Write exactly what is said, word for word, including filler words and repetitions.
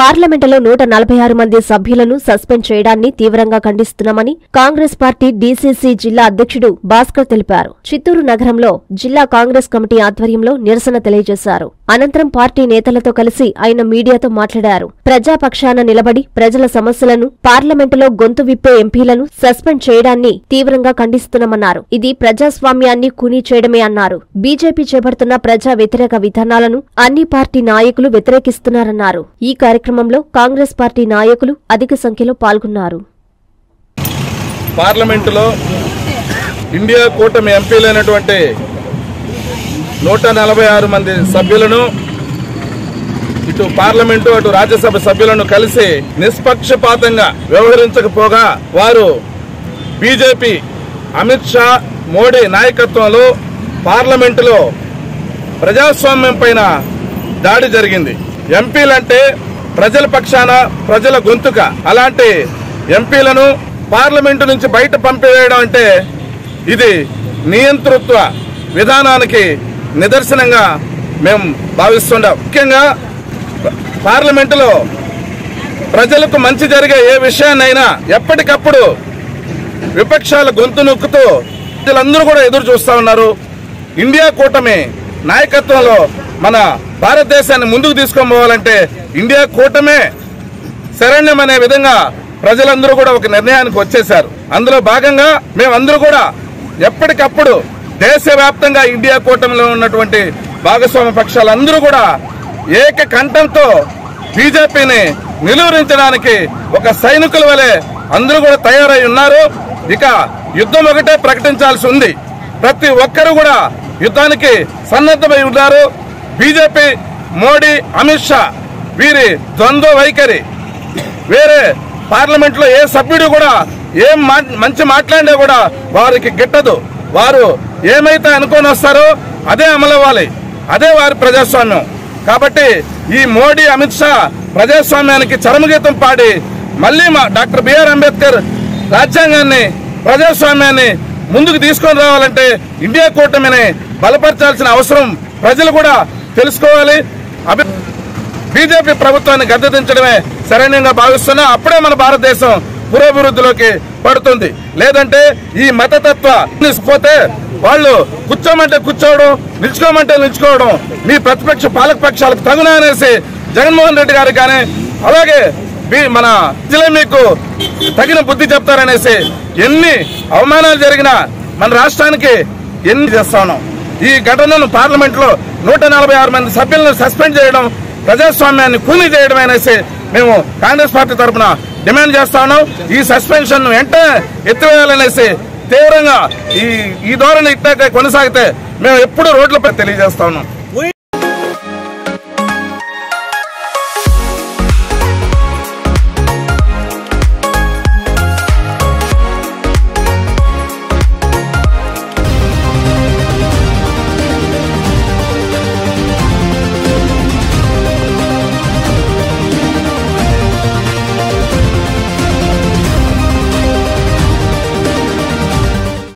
పార్లమెంటులో నూట నలభై ఆరు మంది సభ్యులను సస్పెండ్ చేయడాన్ని తీవ్రంగా ఖండిస్తున్నామని కాంగ్రెస్ పార్టీ డీసీసీ జిల్లా అధ్యక్షుడు భాస్కర్ తెలిపారు. చిత్తూరు నగరంలో జిల్లా కాంగ్రెస్ కమిటీ ఆధ్వర్యంలో నిరసన తెలియజేశారు. అనంతరం పార్టీ నేతలతో కలిసి ఆయన మీడియాతో మాట్లాడారు. ప్రజాపక్షాన నిలబడి ప్రజల సమస్యలను పార్లమెంటులో గొంతు విప్పే ఎంపీలను సస్పెండ్ చేయడాన్ని తీవ్రంగా ఖండిస్తున్నామన్నారు. ఇది ప్రజాస్వామ్యాన్ని కూనీ చేయడమే అన్నారు. బీజేపీ చేపడుతున్న ప్రజా వ్యతిరేక విధానాలను అన్ని పార్టీ నాయకులు వ్యతిరేకిస్తున్నారన్నారు. ఈ కార్యక్రమంలో కాంగ్రెస్ పార్టీ నాయకులు అధిక సంఖ్యలో పాల్గొన్నారు. పార్లమెంటులో ఇండియా కూటమి ఎంపీలైనటువంటి నూట నలభై ఆరు మంది సభ్యులను ఇటు పార్లమెంటు అటు రాజ్యసభ సభ్యులను కలిసి నిష్పక్షపాతంగా వ్యవహరించకపోగా వారు బీజేపీ అమిత్ షా మోడీ నాయకత్వంలో పార్లమెంటులో ప్రజాస్వామ్యం పైన దాడి జరిగింది. ఎంపీలంటే ప్రజల పక్షాన ప్రజల గొంతుక. అలాంటి ఎంపీలను పార్లమెంటు నుంచి బయట పంపివేయడం అంటే ఇది నియంతృత్వ విధానానికి నిదర్శనంగా మేము భావిస్తున్నాం. ముఖ్యంగా పార్లమెంటులో ప్రజలకు మంచి జరిగే ఏ విషయాన్నైనా ఎప్పటికప్పుడు విపక్షాల గొంతు నొక్కుతూ ప్రజలందరూ కూడా ఎదురు చూస్తా ఉన్నారు. ఇండియా కూటమి నాయకత్వంలో మన భారతదేశాన్ని ముందుకు తీసుకొని పోవాలంటే ఇండియా కూటమే శరణ్యం అనే విధంగా ప్రజలందరూ కూడా ఒక నిర్ణయానికి వచ్చేశారు. అందులో భాగంగా మేమందరూ కూడా ఎప్పటికప్పుడు దేశవ్యాప్తంగా ఇండియా కూటమిలో ఉన్నటువంటి భాగస్వామ్య పక్షాలందరూ కూడా ఏక కంఠంతో బీజేపీని నిలువరించడానికి ఒక సైనికుల వలె అందరూ కూడా తయారై ఉన్నారు. ఇక యుద్ధం ఒకటే ప్రకటించాల్సి ఉంది. ప్రతి ఒక్కరూ కూడా యుద్ధానికి సన్నద్ధమై ఉన్నారు. బీజేపీ, మోడీ, అమిత్ షా వీరి ద్వంద్వ వైఖరి వేరే పార్లమెంట్ లో ఏ సభ్యుడు కూడా ఏం మంచి మాట్లాడినా కూడా వారికి గిట్టదు. వారు ఏమైతే అనుకొని వస్తారో అదే అమలవ్వాలి. అదే వారి ప్రజాస్వామ్యం. కాబట్టి ఈ మోడీ, అమిత్ షా ప్రజాస్వామ్యానికి చరమగీతం పాడి మళ్లీ మా డాక్టర్ బిఆర్ అంబేద్కర్ రాజ్యాంగాన్ని ప్రజాస్వామ్యాన్ని ముందుకు తీసుకొని రావాలంటే ఇండియా కూటమిని బలపరచాల్సిన అవసరం ప్రజలు కూడా తెలుసుకోవాలి. బీజేపీ ప్రభుత్వాన్ని గద్దెదించడమే శరణ్యంగా భావిస్తున్నా. అప్పుడే మన భారతదేశం పురోభివృద్ధిలోకి పడుతుంది. లేదంటే ఈ మతతత్వ పోతే వాళ్ళు కూర్చోమంటే కూర్చోవడం, నిల్చుకోమంటే నిల్చుకోవడం మీ ప్రతిపక్ష పాలక పక్షాలకు తగున అనేసి జగన్మోహన్ రెడ్డి గారు కానీ అలాగే మన ప్రజలే మీకు తగిన బుద్ధి చెప్తారనేసి ఎన్ని అవమానాలు జరిగినా మన రాష్ట్రానికి ఎన్ని చేస్తా ఉన్నాం. ఈ ఘటనను పార్లమెంట్ లో నూట నలభై ఆరు మంది సభ్యులను సస్పెండ్ చేయడం ప్రజాస్వామ్యాన్ని కూనీ చేయడం అనేసి మేము కాంగ్రెస్ పార్టీ తరఫున డిమాండ్ చేస్తా ఉన్నాం. ఈ సస్పెన్షన్ వెంటనే ఎత్తివేయాలనేసి తీవ్రంగా ఈ ఈ ధోరణి ఇట్లా కొనసాగితే మేము ఎప్పుడు రోడ్లపై తెలియజేస్తా ఉన్నాం.